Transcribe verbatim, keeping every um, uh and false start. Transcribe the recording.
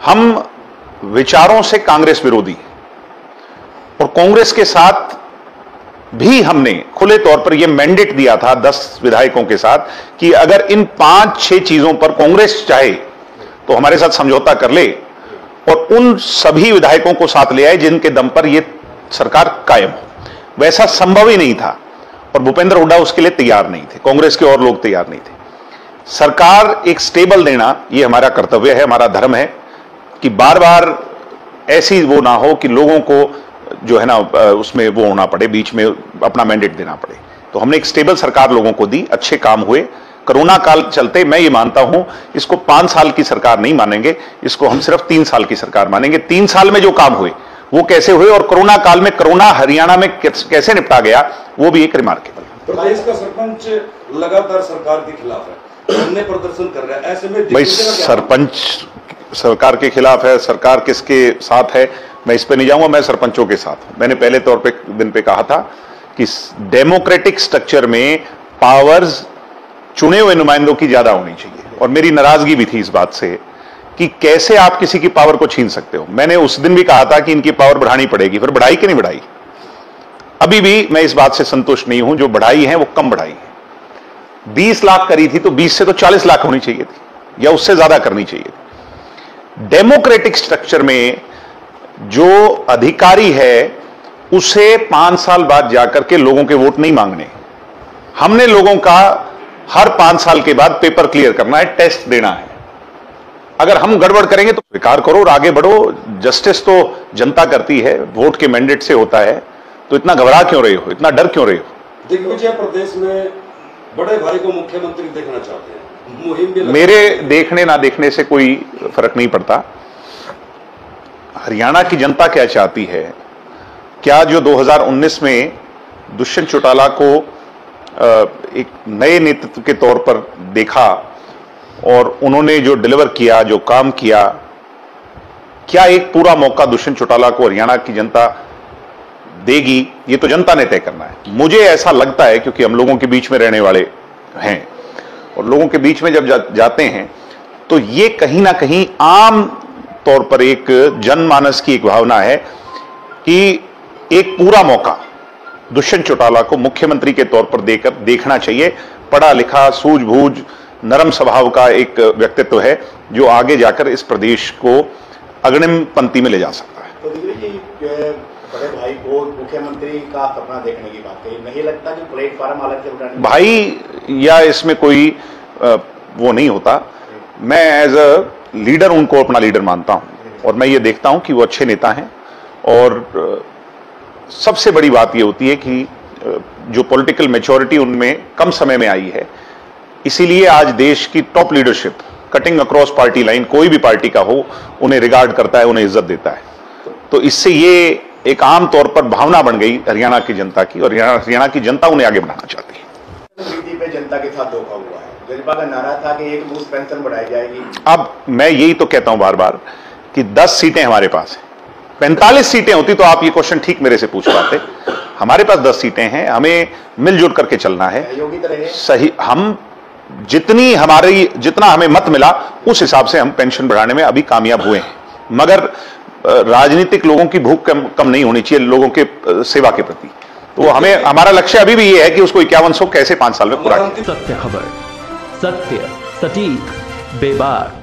हम विचारों से कांग्रेस विरोधी और कांग्रेस के साथ भी हमने खुले तौर पर यह मैंडेट दिया था दस विधायकों के साथ कि अगर इन पांच छह चीजों पर कांग्रेस चाहे तो हमारे साथ समझौता कर ले और उन सभी विधायकों को साथ ले आए जिनके दम पर यह सरकार कायम हो। वैसा संभव ही नहीं था और भूपेंद्र हुड्डा उसके लिए तैयार नहीं थे, कांग्रेस के और लोग तैयार नहीं थे। सरकार एक स्टेबल देना यह हमारा कर्तव्य है, हमारा धर्म है कि बार बार ऐसी वो ना हो कि लोगों को जो है ना उसमें वो होना पड़े, बीच में अपना मैंडेट देना पड़े। तो हमने एक स्टेबल सरकार लोगों को दी, अच्छे काम हुए। कोरोना काल चलते मैं ये मानता हूं इसको पांच साल की सरकार नहीं मानेंगे, इसको हम सिर्फ तीन साल की सरकार मानेंगे। तीन साल में जो काम हुए वो कैसे हुए और कोरोना काल में कोरोना हरियाणा में कैसे निपटा गया वो भी एक रिमार्केबल। प्रदेश का सरपंच लगातार सरकार के खिलाफ है, धरने प्रदर्शन कर रहा है, ऐसे में भाई सरपंच सरकार के खिलाफ है, सरकार किसके साथ है मैं इस पे नहीं जाऊंगा, मैं सरपंचों के साथ हूं। मैंने पहले तौर पे दिन पे कहा था कि डेमोक्रेटिक स्ट्रक्चर में पावर्स चुने हुए नुमाइंदों की ज्यादा होनी चाहिए और मेरी नाराजगी भी थी इस बात से कि कैसे आप किसी की पावर को छीन सकते हो। मैंने उस दिन भी कहा था कि इनकी पावर बढ़ानी पड़ेगी, फिर बढ़ाई कि नहीं बढ़ाई। अभी भी मैं इस बात से संतुष्ट नहीं हूं, जो बढ़ाई है वो कम बढ़ाई है। बीस लाख करी थी तो बीस से तो चालीस लाख होनी चाहिए थी या उससे ज्यादा करनी चाहिए थी। डेमोक्रेटिक स्ट्रक्चर में जो अधिकारी है उसे पांच साल बाद जाकर के लोगों के वोट नहीं मांगने, हमने लोगों का हर पांच साल के बाद पेपर क्लियर करना है, टेस्ट देना है। अगर हम गड़बड़ करेंगे तो स्वीकार करो और आगे बढ़ो। जस्टिस तो जनता करती है, वोट के मैंडेट से होता है, तो इतना घबरा क्यों रहे हो, इतना डर क्यों रहे हो? दिग्विजय प्रदेश में बड़े भाई को मुख्यमंत्री देखना चाहते हैं, मुहिम भी मेरे देखने ना देखने से कोई फर्क नहीं पड़ता। हरियाणा की जनता क्या चाहती है? क्या जो दो हज़ार उन्नीस में दुष्यंत चौटाला को एक नए नेतृत्व के तौर पर देखा और उन्होंने जो डिलीवर किया, जो काम किया, क्या एक पूरा मौका दुष्यंत चौटाला को हरियाणा की जनता देगी? ये तो जनता ने तय करना है। मुझे ऐसा लगता है क्योंकि हम लोगों के बीच में रहने वाले हैं और लोगों के बीच में जब जा, जाते हैं तो ये कहीं ना कहीं आम तौर पर एक जनमानस की एक भावना है कि एक पूरा मौका दुष्यंत चौटाला को मुख्यमंत्री के तौर पर देकर देखना चाहिए। पढ़ा लिखा, सूझबूझ, नरम स्वभाव का एक व्यक्तित्व है जो आगे जाकर इस प्रदेश को अग्रिम पंक्ति में ले जा सकता है। तो दिग्विजय जी, बड़े भाई को मुख्यमंत्री का सपना देखने की बात कही, नहीं लगता कि प्लेटफॉर्म अलग से उठाने भाई या इसमें कोई वो नहीं होता। मैं एज अ लीडर उनको अपना लीडर मानता हूं और मैं ये देखता हूं कि वो अच्छे नेता हैं और सबसे बड़ी बात ये होती है कि जो पॉलिटिकल मैच्योरिटी उनमें कम समय में आई है, इसीलिए आज देश की top leadership cutting across party line, कोई भी पार्टी का हो, उन्हें रिगार्ड करता है, उन्हें इज्जत देता है। तो इससे ये एक आम तौर पर भावना बन गई हरियाणा की जनता की और हरियाणा की जनता उन्हें आगे बढ़ाना चाहती है। पे जनता के साथ धोखा हुआ है, भाजपा का नारा था कि एक बूथ पेंशन बढ़ाई जाएगी। अब मैं यही तो कहता हूं बार बार कि दस सीटें हमारे पास हैं, पैंतालीस सीटें होती तो आप ये क्वेश्चन ठीक मेरे से पूछ पाते। हमारे पास दस सीटें हैं, हमें मिलजुल करके चलना है सही। हम जितनी हमारी जितना हमें मत मिला उस हिसाब से हम पेंशन बढ़ाने में अभी कामयाब हुए हैं, मगर राजनीतिक लोगों की भूख कम, कम नहीं होनी चाहिए लोगों के सेवा के प्रति। तो हमें हमारा लक्ष्य अभी भी ये है कि उसको इक्यावन सौ कैसे पांच साल में पूरा किया। सत्य खबर, सत्य, सटीक, बेबाक।